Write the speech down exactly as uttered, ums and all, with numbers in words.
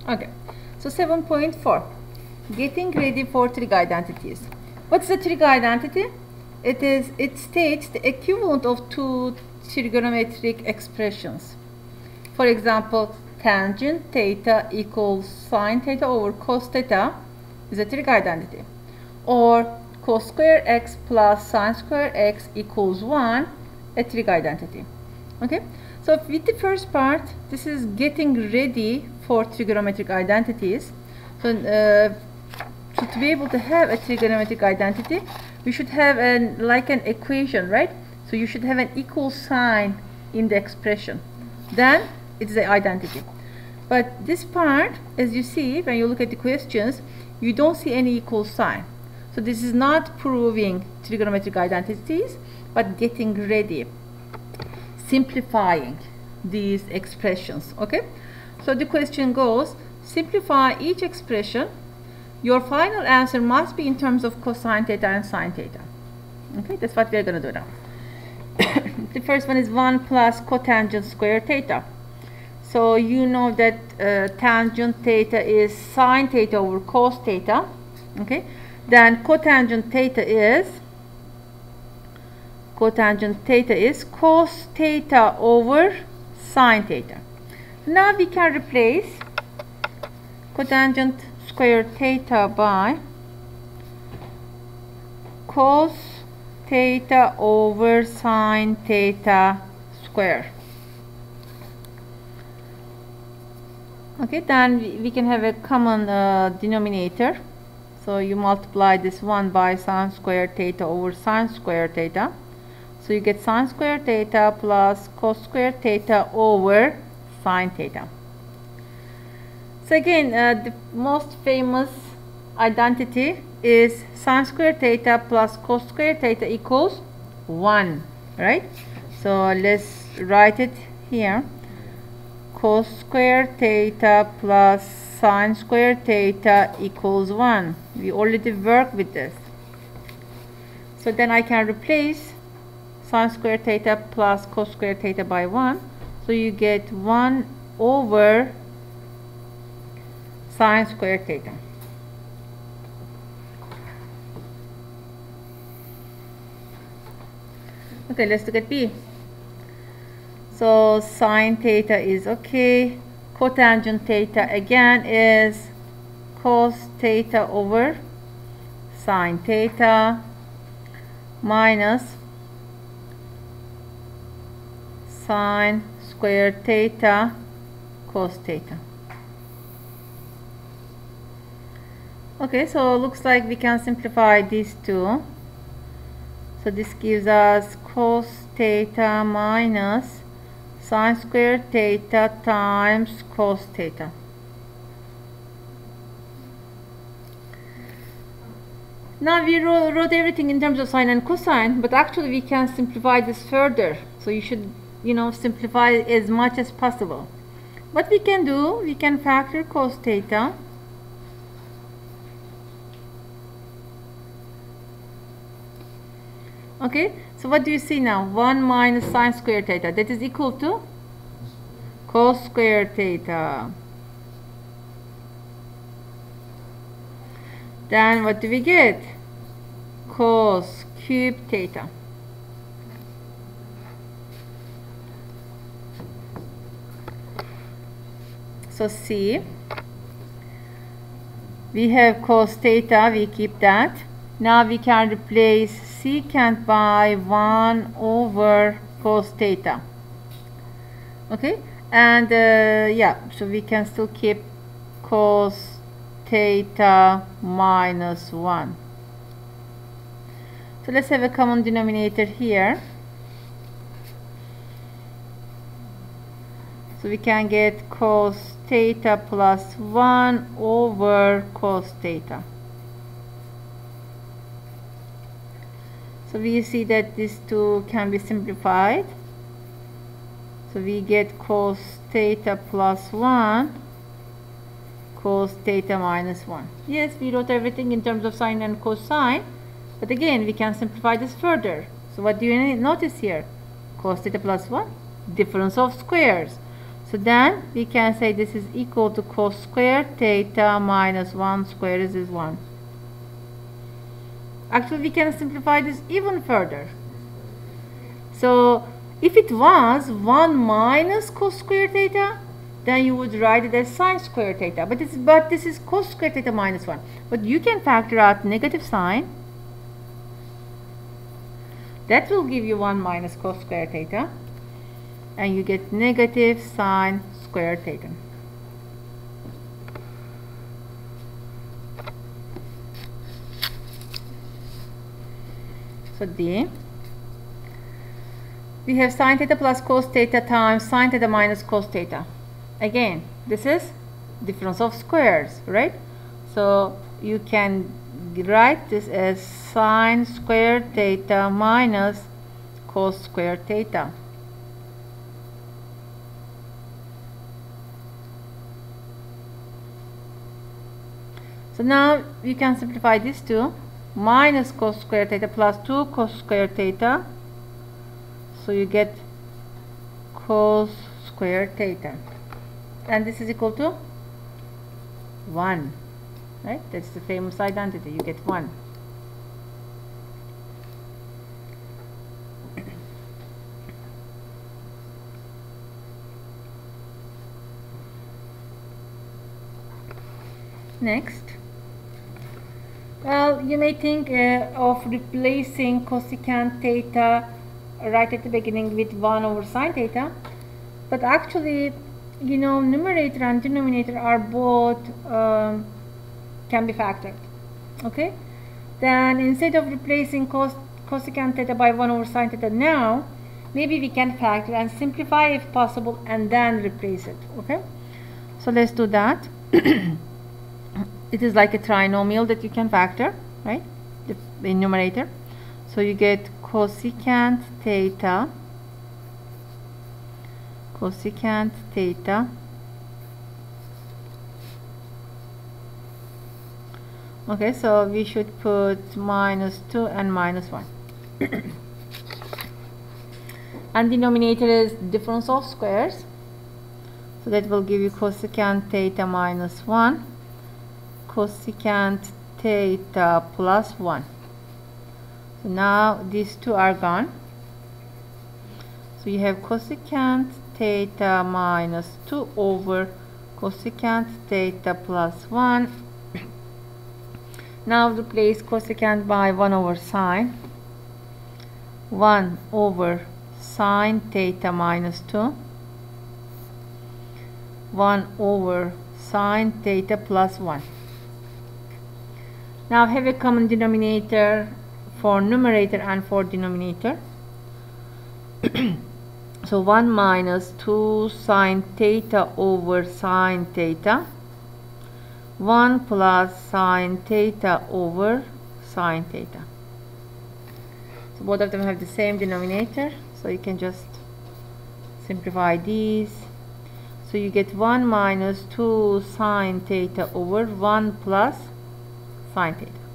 Okay, so seven point four, getting ready for trig identities. What is a trig identity? It is it states the equivalent of two trigonometric expressions. For example, tangent theta equals sine theta over cos theta is a trig identity, or cos square x plus sine square x equals one, a trig identity. Okay, so with the first part, this is getting ready for trigonometric identities. So uh, so to be able to have a trigonometric identity, we should have an like an equation, right? So you should have an equal sign in the expression, then it's the identity. But this part, as you see when you look at the questions, you don't see any equal sign. So this is not proving trigonometric identities, but getting ready, simplifying these expressions. Okay, so the question goes, simplify each expression. Your final answer must be in terms of cosine theta and sine theta. Okay, that's what we're going to do now. The first one is one plus cotangent square theta. So you know that uh, tangent theta is sine theta over cos theta. Okay, then cotangent theta is cotangent theta is cos theta over sine theta. Now we can replace cotangent square theta by cos theta over sine theta square. Okay, then we, we can have a common uh, denominator. So you multiply this one by sine square theta over sine square theta. So you get sine square theta plus cos square theta over sine theta. So again, uh, the most famous identity is sine square theta plus cos square theta equals one, right? So let's write it here. Cos square theta plus sine square theta equals one. We already worked with this. So then I can replace sine square theta plus cos square theta by one. So you get one over sine square theta. Okay, let's look at B. So sine theta is okay. Cotangent theta again is cos theta over sine theta minus sine square theta cos theta. Okay, so it looks like we can simplify these two. So this gives us cos theta minus sine square theta times cos theta. Now we wrote, wrote everything in terms of sine and cosine, but actually we can simplify this further. So you should, you know, simplify as much as possible. What we can do, we can factor cos theta. Okay, so what do you see now? one minus sine square theta, that is equal to cos square theta. Then what do we get? Cos cube theta. So C, we have cos theta, we keep that. Now we can replace secant by one over cos theta. Okay, and uh, yeah, so we can still keep cos theta minus one. So let's have a common denominator here. So we can get cos theta plus one over cos theta. So we see that these two can be simplified. So we get cos theta plus one, cos theta minus one. Yes, we wrote everything in terms of sine and cosine, but again we can simplify this further. So what do you notice here? Cos theta plus one, difference of squares. So then we can say this is equal to cos squared theta minus one square is, is one. Actually, we can simplify this even further. So if it was one minus cos squared theta, then you would write it as sine squared theta. But, it's, but this is cos squared theta minus one. But you can factor out negative sign. That will give you one minus cos squared theta. And you get negative sine squared theta. So D, we have sine theta plus cos theta times sine theta minus cos theta. Again, this is difference of squares, right? So you can write this as sine squared theta minus cos squared theta. So now you can simplify this to minus cos squared theta plus two cos squared theta. So you get cos squared theta. And this is equal to one. Right? That's the famous identity. You get one. Next. Well, you may think uh, of replacing cosecant theta right at the beginning with one over sine theta, but actually, you know, numerator and denominator are both um, can be factored. Okay, then instead of replacing cos cosecant theta by one over sine theta now, maybe we can factor and simplify if possible, and then replace it. Okay, so let's do that. It is like a trinomial that you can factor, right? The, the numerator. So you get cosecant theta, cosecant theta, okay, so we should put minus two and minus one. And denominator is difference of squares, so that will give you cosecant theta minus one, cosecant theta plus one. So now these two are gone. So you have cosecant theta minus two over cosecant theta plus one. Now replace cosecant by one over sine. one over sine theta minus two. one over sine theta plus one. Now have a common denominator for numerator and for denominator. So one minus two sine theta over sine theta, one plus sine theta over sine theta. So both of them have the same denominator, so you can just simplify these. So you get one minus two sine theta over one plus sine theta.